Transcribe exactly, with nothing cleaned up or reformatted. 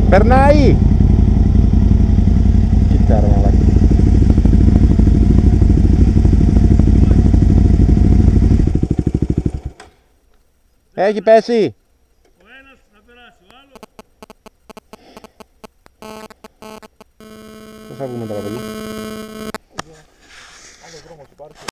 Περνάει! Κοίτα ρε μαλάκα. Έχει πέσει! Ο ένας να περάσει, ο άλλος. Πώς θα βγούμε τώρα, παιδί? Άλλο δρόμος υπάρχει.